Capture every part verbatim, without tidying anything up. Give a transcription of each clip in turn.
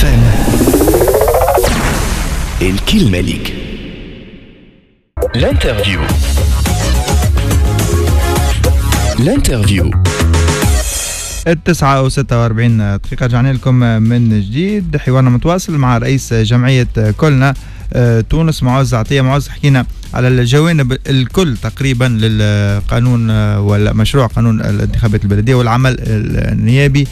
اف ام. الكلمة ليك. الانترفيو. الانترفيو. التسعة وستة وأربعين دقيقة رجعنا لكم من جديد. حوارنا متواصل مع رئيس جمعية كلنا تونس معوز عطية. معوز، حكينا على الجوانب الكل تقريبا للقانون ولا مشروع قانون الانتخابات البلدية والعمل النيابي.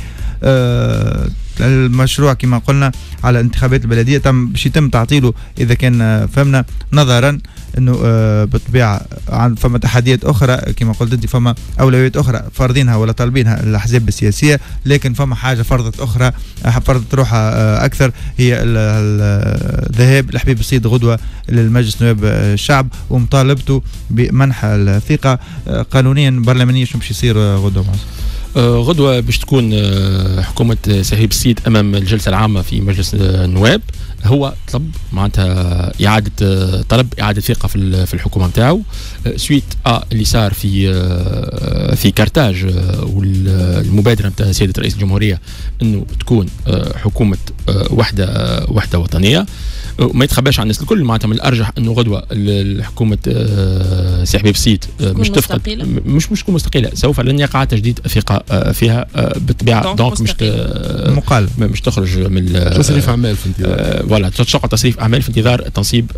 المشروع كما قلنا على الانتخابات البلدية تم باش يتم تعطيله إذا كان فهمنا، نظرا انه بالطبيعه فما تحديات اخرى كما قلت انت، فما اولويات اخرى فرضينها ولا طالبينها الاحزاب السياسيه، لكن فما حاجه فرضت اخرى فرضت روحها اكثر، هي الذهاب لحبيب السيد غدوه للمجلس نواب الشعب ومطالبته بمنح الثقه قانونيا برلمانيا. شنو باش يصير غدوه؟ غدوة باش تكون حكومة سحيب السيد أمام الجلسة العامة في مجلس النواب. هو طلب معناتها إعادة طلب إعادة ثقة في في الحكومة نتاعو سويت آ اللي صار في في كارتاج، والمبادرة نتاع سيادة رئيس الجمهورية إنه تكون حكومة وحدة وحدة وطنية. ما يتخباش عن الناس الكل، معناتها من الارجح انه غدوه الحكومه سي حبيب السيد مش تفقد، مش مش تكون مستقله، سوف لن يقع تجديد ثقه فيها بالطبيعه. دونك مش مقال مش تخرج من تصريف اعمال في انتظار ولا تشقى تصريف اعمال في انتظار تنصيب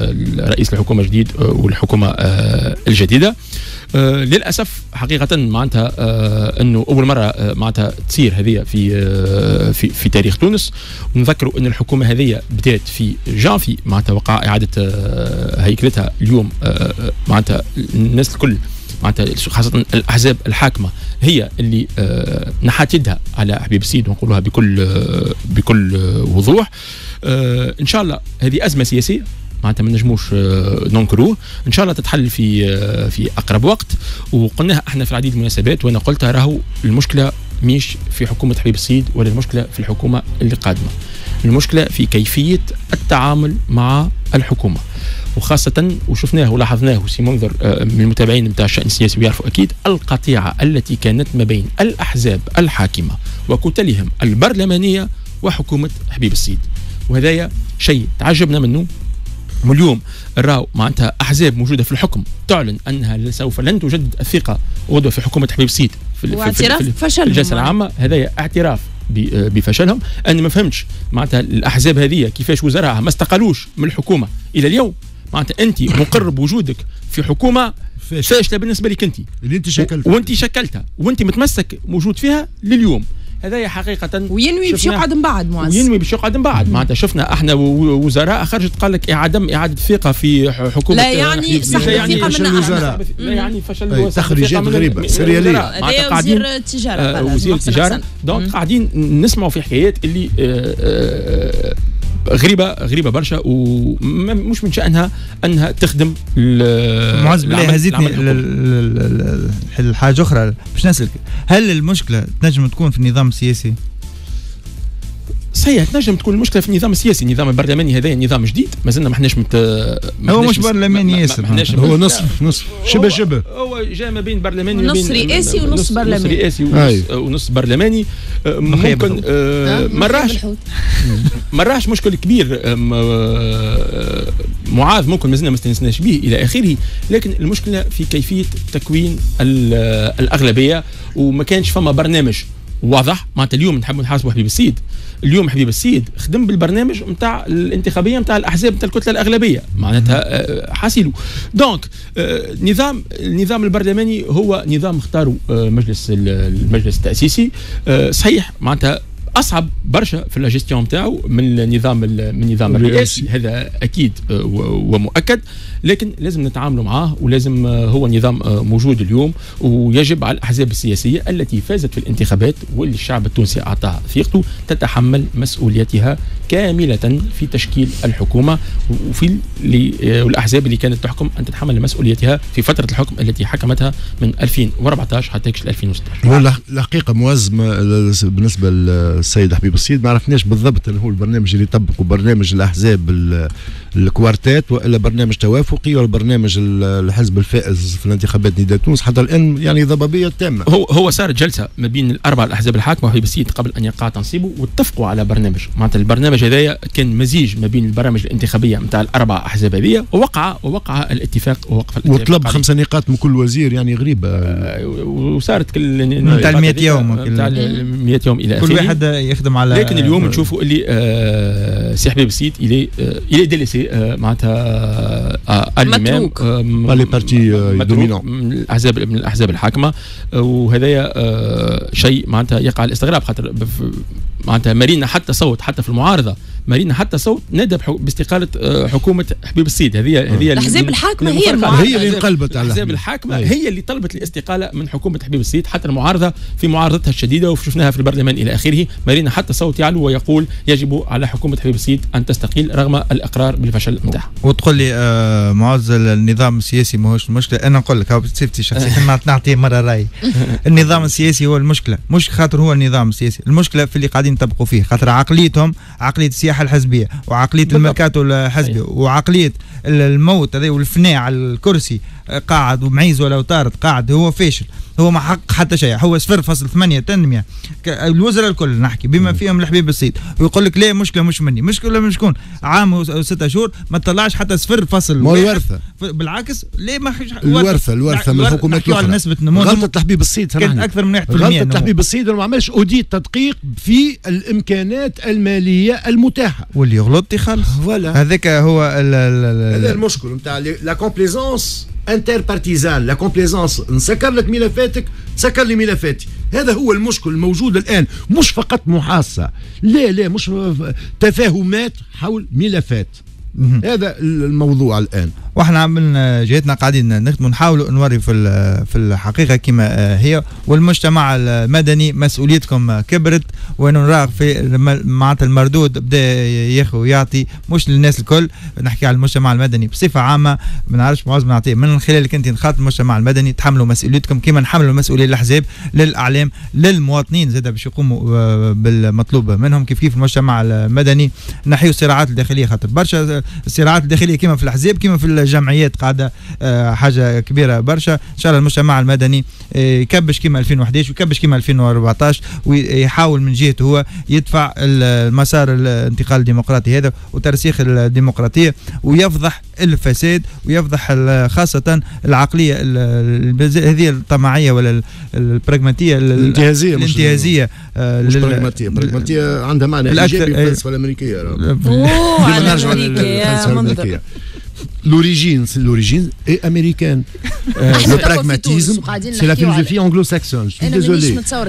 رئيس الحكومه الجديد والحكومه الجديده. آه للاسف حقيقه معناتها آه انه اول مره آه معناتها تصير هذه في آه في في تاريخ تونس. ونذكروا ان الحكومه هذه بدات في جانفي، معناتها وقع اعاده آه هيكلتها اليوم. آه معناتها الناس الكل معناتها خاصه الاحزاب الحاكمه هي اللي آه نحت يدها على حبيب السيد، ونقولها بكل آه بكل آه وضوح. آه ان شاء الله هذه ازمه سياسيه معناتها ما نجموش ننكروه، ان شاء الله تتحل في في اقرب وقت. وقلناها احنا في العديد من المناسبات، وانا قلتها راهو المشكله مش في حكومه حبيب السيد ولا المشكله في الحكومه اللي قادمه، المشكله في كيفيه التعامل مع الحكومه، وخاصه وشفناه ولاحظناه وسي منذر من المتابعين نتاع الشان السياسي ويعرفوا اكيد القطيعه التي كانت ما بين الاحزاب الحاكمه وكتلهم البرلمانيه وحكومه حبيب السيد، وهذايا شيء تعجبنا منه. واليوم راو معناتها احزاب موجوده في الحكم تعلن انها سوف لن تجدد الثقه غدوه في حكومه حبيب السيد في, في, في, في, في الجلسه العامه. هذا اعتراف بفشلهم. انا ما فهمتش معناتها الاحزاب هذه كيفاش وزراءها ما استقالوش من الحكومه الى اليوم. معناتها انت مقر بوجودك في حكومه فاشله بالنسبه لك انت اللي انت شكلتها وانت شكلتها وانت متمسك موجود فيها لليوم. هذا حقيقة وينوي باش يقعد من بعد معز وينوي باش يقعد من بعد. معناتها شفنا احنا وزراء خرجت قال لك عدم اعاده الثقه في حكومه، لا يعني سحب الثقه من الوزراء، لا يعني فشل تخريجات غريبه سرياليه. هذا وزير التجاره آه وزير التجاره. دونك قاعدين نسمعوا في حكايات اللي آه آه غريبه غريبه برشا، ومش من شانها انها تخدم معز. بالله هزيتني الحاجه اخرى باش نسالك، هل المشكله تنجم تكون في النظام السياسي؟ صحيح تنجم تكون المشكله في النظام السياسي. النظام البرلماني هذا نظام جديد مازلنا ما احناش مت... هو مش برلماني ياسر، هو نصف نصف شبه شبه هو جاء ما بين برلماني نص رئاسي ونص برلماني، نص رئاسي ونص, ونص برلماني. ممكن آه ما راهش ما راهش مشكل كبير آه معاذ، ممكن مازلنا ما استنسناش به الى اخره، لكن المشكله في كيفيه تكوين الاغلبيه. وما كانش فما برنامج واضح. معناتها اليوم نحب نحاسبوا حبيب السيد، اليوم حبيب السيد خدم بالبرنامج نتاع الانتخابيه نتاع الاحزاب نتاع الكتله الاغلبيه، معناتها حاسيلو. دونك نظام النظام البرلماني هو نظام اختاره مجلس المجلس التاسيسي. صحيح معناتها اصعب برشا في الجيستيون نتاعو من النظام من النظام الرئاسي، هذا اكيد ومؤكد، لكن لازم نتعاملوا معاه، ولازم هو نظام موجود اليوم، ويجب على الاحزاب السياسيه التي فازت في الانتخابات واللي الشعب التونسي اعطاها ثقته تتحمل مسؤوليتها كامله في تشكيل الحكومه، وفي الاحزاب اللي كانت تحكم ان تتحمل مسؤوليتها في فتره الحكم التي حكمتها من ألفين وأربعة عشر حتى ألفين وستة عشر. هو الحقيقه موازمه بالنسبه السيد حبيب السيد، ما عرفناش بالضبط هل هو البرنامج اللي طبقه برنامج الاحزاب الكوارتات ولا برنامج توافقي ولا برنامج الحزب الفائز في الانتخابات نداء تونس. حتى الان يعني ضبابيه تامه. هو هو صارت جلسه ما بين الاربع الاحزاب الحاكمه وحبيب السيد قبل ان يقع تنصيبه واتفقوا على برنامج، معناتها البرنامج هذايا كان مزيج ما بين البرامج الانتخابيه نتاع الاربع احزاب هذيا، ووقع ووقع الاتفاق ووقف الاتفاق وطلب خمسه نقاط من كل وزير، يعني غريبه. آه وصارت كل نتاع مئة يوم نتاع مئة يوم الى اخره، كل واحد يخدم على. لكن اليوم نشوفوا اللي آه سي حبيب السيد الي آه الي ديليسي آه معناتها آه متروك با لي بارتي دومينون من الاحزاب من الاحزاب الحاكمه، وهذايا آه شيء معناتها يقع الاستغراب، خاطر معناتها مارينا حتى صوت حتى في المعارضه، مارينا حتى صوت نادى باستقاله حكومه حبيب السيد. هذه هذه الاحزاب الحاكمه هي المعارضه، هي اللي انقلبت على الاحزاب الحاكمه، هي اللي طلبت الاستقاله من حكومه حبيب السيد. حتى المعارضه في معارضتها الشديده وشفناها في البرلمان الى اخره، مارينا حتى صوت يعلو ويقول يجب على حكومه حبيب السيد ان تستقيل رغم الاقرار بالفشل نتاعها. وتقول لي آه معز النظام السياسي ماهوش المشكله. انا نقول لك هاو بصفتي شخصيا نعطيه مره راي. النظام السياسي هو المشكله، مش خاطر هو النظام السياسي، المشكله في اللي قاعدين يطبقوا فيه، خاطر عقليتهم عقليه السياحه الحزبيه وعقليه الميركاتو الحزبي وعقليه الموت هذا والفناء على الكرسي قاعد ومعيز ولو طارت قاعد، هو فاشل، هو ما حقق حتى شيء، هو صفر فاصلة ثمانية تنمية. الوزراء الكل نحكي بما فيهم الحبيب السيد، ويقول لك لا مشكله مش مني، مشكله من شكون؟ عام وستة شهور ما طلعش حتى صفر فاصل. ما الورثه بالعكس ليه ما خش الورثه الورثه من الحكومات الاخرى على نسبه نمو غلطه الحبيب السيد كانت اكثر من واحد بالمئة. غلطه الحبيب السيد ما عملش اوديت تدقيق في الامكانات الماليه المتاحه، واللي يغلط يخلص. فوالا هذاك هو هذا المشكل نتاع لا كومبليزونس انتر بارتيزان، لا كومبليزونس نسكر لك ملفاتك سكر لي ملفاتي. هذا هو المشكل الموجود الان، مش فقط محاصه، لا لا مش تفاهمات حول ملفات. هذا الموضوع الان، واحنا من جهتنا قاعدين نخدموا نحاولوا نوري في في الحقيقه كما هي، والمجتمع المدني مسؤوليتكم كبرت، ونراغ في معناتها المردود بدا ياخذ ويعطي مش للناس الكل. نحكي على المجتمع المدني بصفه عامه، ما نعرفش معظم نعطيه من خلالك انت نخاطب المجتمع المدني، تحملوا مسؤوليتكم كما نحملوا المسؤوليه للاحزاب للاعلام للمواطنين زاد باش يقوموا بالمطلوب منهم. كيف كيف المجتمع المدني نحيوا الصراعات الداخليه، خاطر برشا الصراعات الداخليه كما في الاحزاب كما في الجمعيات قاعده حاجه كبيره برشا. ان شاء الله المجتمع المدني يكبش كما ألفين وأحد عشر ويكبش كما ألفين وأربعطاش، ويحاول من جهته هو يدفع المسار الانتقال الديمقراطي هذا وترسيخ الديمقراطيه، ويفضح الفساد ويفضح خاصه العقليه هذه الطماعيه ولا البراغماتيه الانتهازيه الانتهازيه مش براغماتيه براغماتيه عندها معنى ايجابي في الفلسفه الامريكيه. اوه على الامريكيه L'origine, c'est l'origine est américaine. Le pragmatisme, c'est la philosophie anglo-saxonne. Je suis désolé.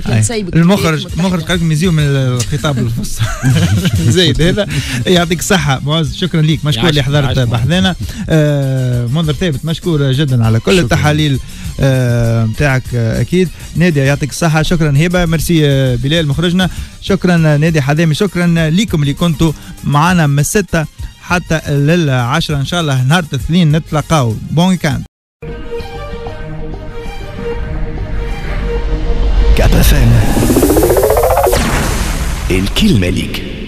المخرج المخرج قاعد يزيو من الخطاب الفصحى زايد هذا. يعطيك الصحة معز، شكرا ليك، مشكور اللي حضرت بحثنا. منذر ثابت مشكور جدا على كل التحاليل نتاعك اكيد. نادية يعطيك الصحة، شكرا هبة، ميرسي بلال مخرجنا، شكرا نادية حذامي، شكرا ليكم اللي كنتوا معنا من الستة حتى للعشرة ان شاء الله. نهار الاثنين نتلاقاو. بون ويكاند. كاب اف ام الكلمة ليك.